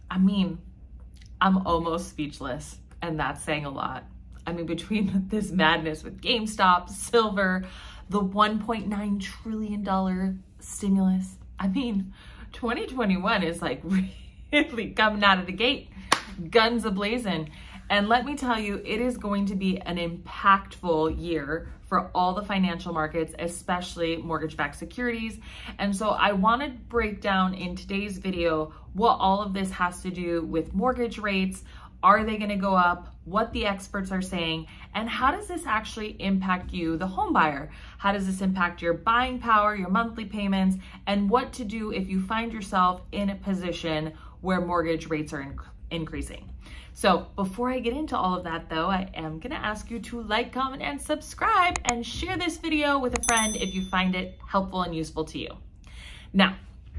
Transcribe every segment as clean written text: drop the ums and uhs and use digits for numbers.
I mean, I'm almost speechless, and that's saying a lot. I mean, between this madness with GameStop, silver, the $1.9 trillion stimulus, I mean, 2021 is like really coming out of the gate, guns a-blazing. And let me tell you, it is going to be an impactful year for all the financial markets, especially mortgage-backed securities. And so I want to break down in today's video what all of this has to do with mortgage rates. Are they going to go up? What the experts are saying, and how does this actually impact you, the home buyer? How does this impact your buying power, your monthly payments, and what to do if you find yourself in a position where mortgage rates are increasing? So before I get into all of that though, I am gonna ask you to like, comment, and subscribe, and share this video with a friend if you find it helpful and useful to you. Now,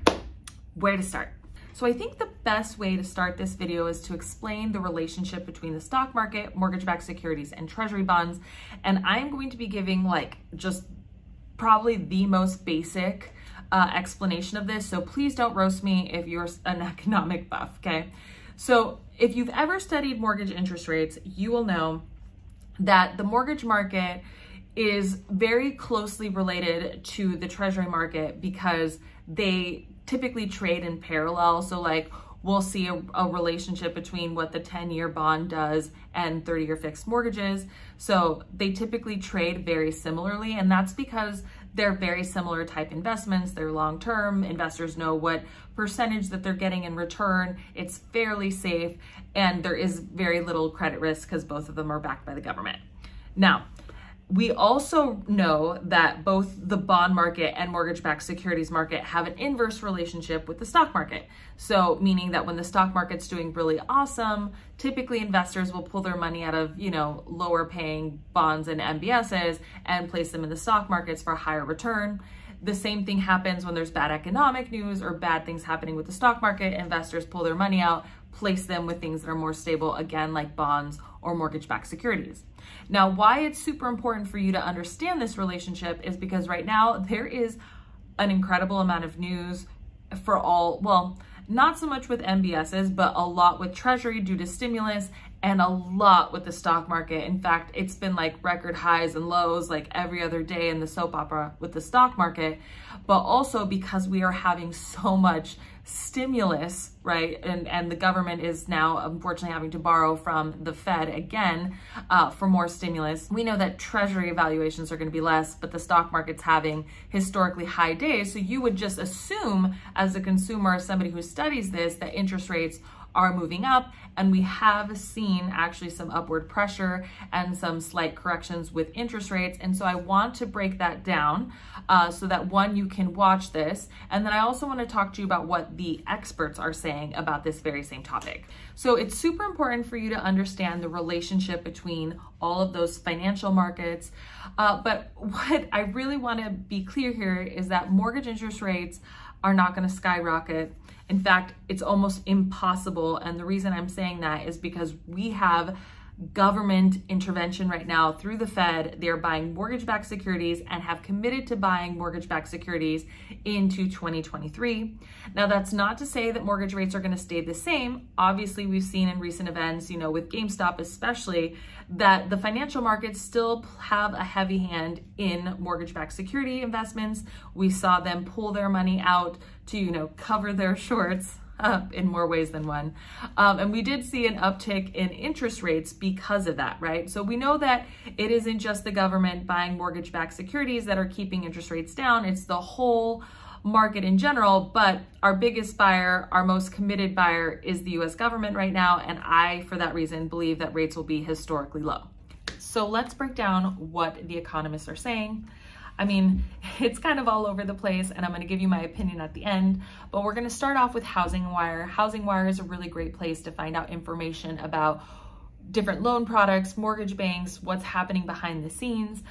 where to start? So I think the best way to start this video is to explain the relationship between the stock market, mortgage-backed securities, and treasury bonds. And I'm going to be giving like just probably the most basic explanation of this. So please don't roast me if you're an economic buff, okay? So if you've ever studied mortgage interest rates, you will know that the mortgage market is very closely related to the treasury market because they typically trade in parallel. So like we'll see a relationship between what the 10-year bond does and 30-year fixed mortgages. So they typically trade very similarly, and that's because they're very similar type investments. They're long-term. Investors know what percentage that they're getting in return. It's fairly safe, and there is very little credit risk because both of them are backed by the government. Now, we also know that both the bond market and mortgage-backed securities market have an inverse relationship with the stock market. So meaning that when the stock market's doing really awesome, typically investors will pull their money out of, lower paying bonds and MBSs and place them in the stock markets for a higher return. The same thing happens when there's bad economic news or bad things happening with the stock market. Investors pull their money out, place them with things that are more stable, again, like bonds or mortgage-backed securities. Now, why it's super important for you to understand this relationship is because right now there is an incredible amount of news for all, well, not so much with MBSs, but a lot with Treasury due to stimulus and a lot with the stock market. In fact, it's been like record highs and lows like every other day in the soap opera with the stock market, but also because we are having so much stimulus, right? And the government is now unfortunately having to borrow from the Fed again for more stimulus. We know that Treasury valuations are going to be less, but the stock market's having historically high days. So you would just assume as a consumer, as somebody who studies this, that interest rates are moving up, and we have seen actually some upward pressure and some slight corrections with interest rates. And so I want to break that down so that one, you can watch this, and then I also want to talk to you about what the experts are saying about this very same topic. So it's super important for you to understand the relationship between all of those financial markets. But what I really want to be clear here is that mortgage interest rates are not going to skyrocket. In fact, it's almost impossible. And the reason I'm saying that is because we have government intervention right now through the Fed. They're buying mortgage-backed securities and have committed to buying mortgage-backed securities into 2023. Now, that's not to say that mortgage rates are going to stay the same. Obviously, we've seen in recent events, with GameStop especially, that the financial markets still have a heavy hand in mortgage-backed security investments. We saw them pull their money out to, cover their shorts in more ways than one. And we did see an uptick in interest rates because of that, right? So we know that it isn't just the government buying mortgage-backed securities that are keeping interest rates down. It's the whole market in general, but our biggest buyer, our most committed buyer is the US government right now. And I, for that reason, believe that rates will be historically low. So let's break down what the economists are saying. I mean, it's kind of all over the place, and I'm going to give you my opinion at the end, but we're going to start off with Housing Wire. Housing Wire is a really great place to find out information about different loan products, mortgage banks, what's happening behind the scenes.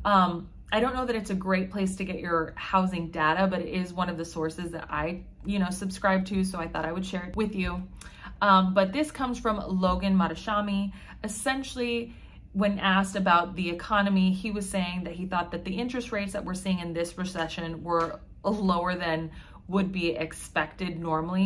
I don't know that it's a great place to get your housing data, but it is one of the sources that I, subscribe to, so I thought I would share it with you. But this comes from Logan Matashami. Essentially, when asked about the economy, he was saying that he thought that the interest rates that we're seeing in this recession were lower than would be expected normally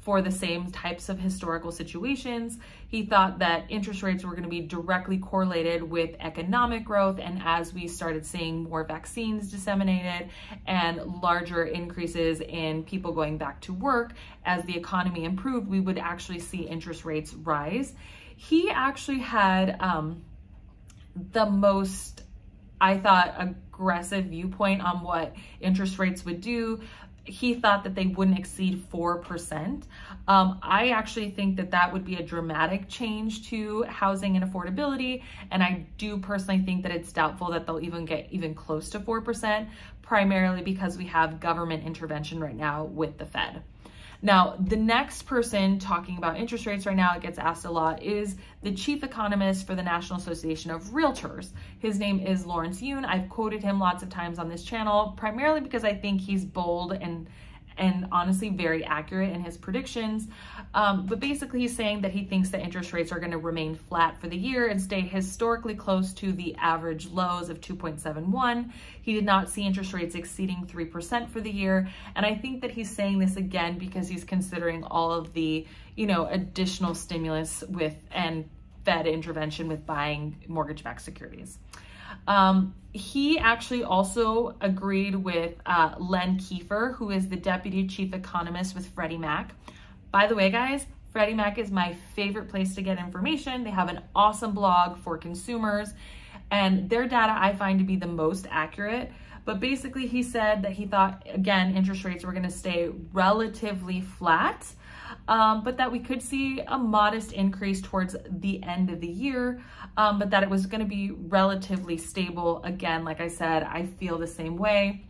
for the same types of historical situations. He thought that interest rates were going to be directly correlated with economic growth, and as we started seeing more vaccines disseminated and larger increases in people going back to work, as the economy improved, we would actually see interest rates rise. He actually had the most, I thought, aggressive viewpoint on what interest rates would do. He thought that they wouldn't exceed 4%. I actually think that that would be a dramatic change to housing and affordability. And I do personally think that it's doubtful that they'll even get even close to 4%, primarily because we have government intervention right now with the Fed. Now, the next person talking about interest rates right now, it gets asked a lot, is the chief economist for the National Association of Realtors. His name is Lawrence Yun. I've quoted him lots of times on this channel, primarily because I think he's bold and honestly very accurate in his predictions. But basically he's saying that he thinks that interest rates are going to remain flat for the year and stay historically close to the average lows of 2.71. He did not see interest rates exceeding 3% for the year. And I think that he's saying this again because he's considering all of the, additional stimulus and Fed intervention with buying mortgage-backed securities. He actually also agreed with Len Kiefer, who is the deputy chief economist with Freddie Mac. By the way, guys, Freddie Mac is my favorite place to get information. They have an awesome blog for consumers, and their data I find to be the most accurate. But basically, he said that he thought, again, interest rates were going to stay relatively flat, but that we could see a modest increase towards the end of the year, but that it was going to be relatively stable. Again, like I said, I feel the same way.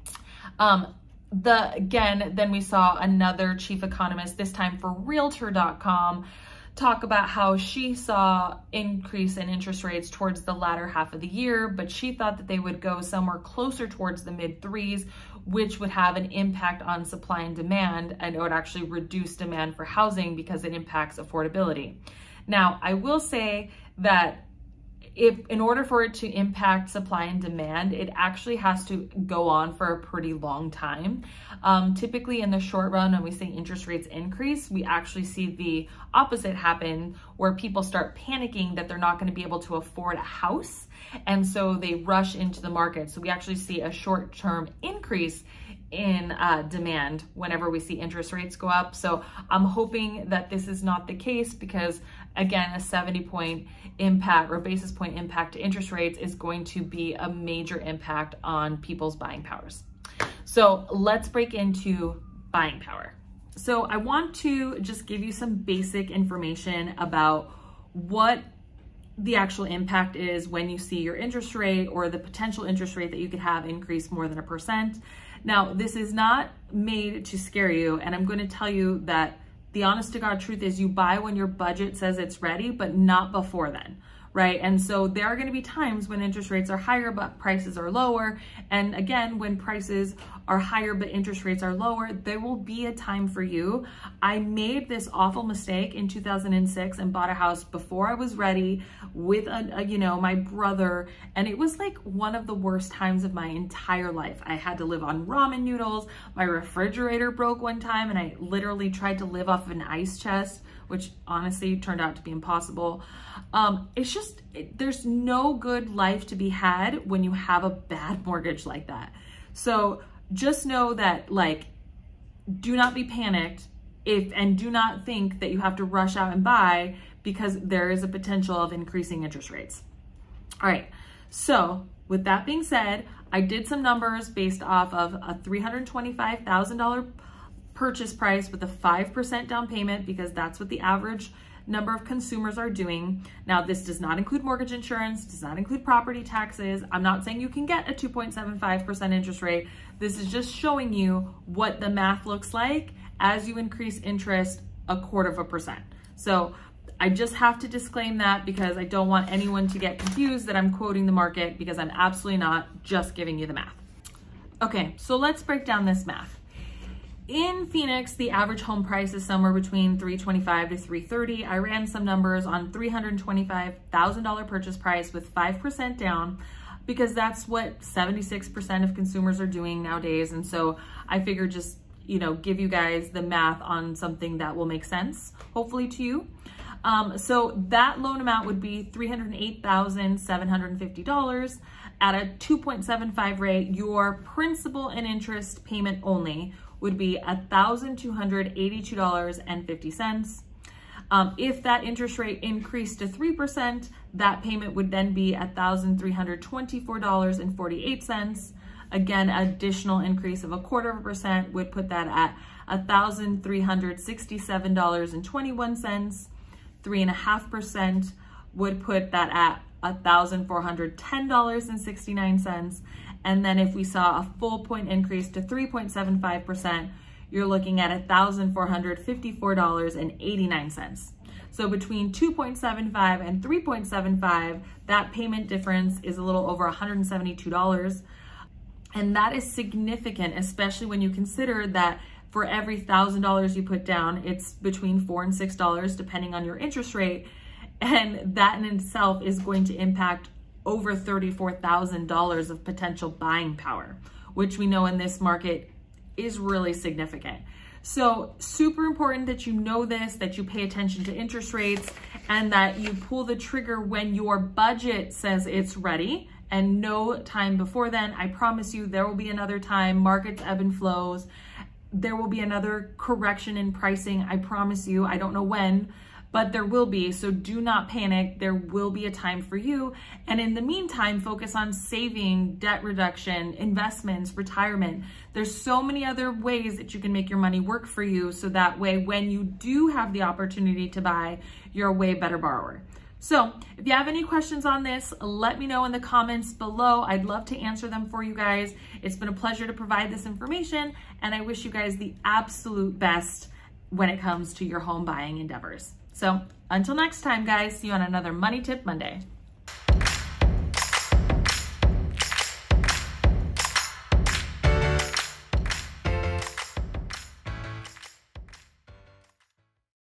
Then we saw another chief economist, this time for Realtor.com, talk about how she saw increase in interest rates towards the latter half of the year, but she thought that they would go somewhere closer towards the mid threes, which would have an impact on supply and demand, and it would actually reduce demand for housing because it impacts affordability. Now, I will say that in order for it to impact supply and demand, it actually has to go on for a pretty long time. Typically in the short run, when we see interest rates increase, we actually see the opposite happen, where people start panicking that they're not going to be able to afford a house. And so they rush into the market. So we actually see a short-term increase in demand whenever we see interest rates go up. So I'm hoping that this is not the case, because again, a 70-point impact or basis point impact to interest rates is going to be a major impact on people's buying powers. So let's break into buying power. So I want to just give you some basic information about what the actual impact is when you see your interest rate, or the potential interest rate that you could have increase more than 1%. Now, this is not made to scare you, and I'm going to tell you that the honest to God truth is you buy when your budget says it's ready, but not before then, right? And so there are going to be times when interest rates are higher, but prices are lower. And again, when prices are higher, but interest rates are lower, there will be a time for you. I made this awful mistake in 2006 and bought a house before I was ready with my brother. And it was like one of the worst times of my entire life. I had to live on ramen noodles. My refrigerator broke one time, and I literally tried to live off of an ice chest, which honestly turned out to be impossible. There's no good life to be had when you have a bad mortgage like that. So just know that, do not be panicked and do not think that you have to rush out and buy, because there is a potential of increasing interest rates. All right, so with that being said, I did some numbers based off of a $325,000 purchase price with a 5% down payment, because that's what the average number of consumers are doing. Now, this does not include mortgage insurance, does not include property taxes. I'm not saying you can get a 2.75% interest rate. This is just showing you what the math looks like as you increase interest 0.25%. So I just have to disclaim that, because I don't want anyone to get confused that I'm quoting the market, because I'm absolutely not, just giving you the math. Okay, so let's break down this math. In Phoenix, the average home price is somewhere between $325,000 to $330,000. I ran some numbers on $325,000 purchase price with 5% down, because that's what 76% of consumers are doing nowadays. And so I figured just you know, give you guys the math on something that will make sense, hopefully to you. So that loan amount would be $308,750 at a 2.75 rate. Your principal and interest payment only would be $1,282.50. If that interest rate increased to 3%, that payment would then be $1,324.48. Again, additional increase of 1/4% would put that at $1,367.21. 3.5% would put that at $1,410.69. And then if we saw a full point increase to 3.75%, you're looking at $1,454.89. So between 2.75 and 3.75, that payment difference is a little over $172. And that is significant, especially when you consider that for every $1,000 you put down, it's between $4 and $6, depending on your interest rate. And that in itself is going to impact over $34,000 of potential buying power, which we know in this market is really significant. So super important that you know this, that you pay attention to interest rates, and that you pull the trigger when your budget says it's ready, and no time before then. I promise you there will be another time. Markets ebb and flows. There will be another correction in pricing. I promise you. I don't know when, but there will be. So do not panic. There will be a time for you. And in the meantime, focus on saving, debt reduction, investments, retirement. There's so many other ways that you can make your money work for you. So that way, when you do have the opportunity to buy, you're a way better borrower. So if you have any questions on this, let me know in the comments below. I'd love to answer them for you guys. It's been a pleasure to provide this information, and I wish you guys the absolute best when it comes to your home buying endeavors. So until next time, guys, see you on another Money Tip Monday.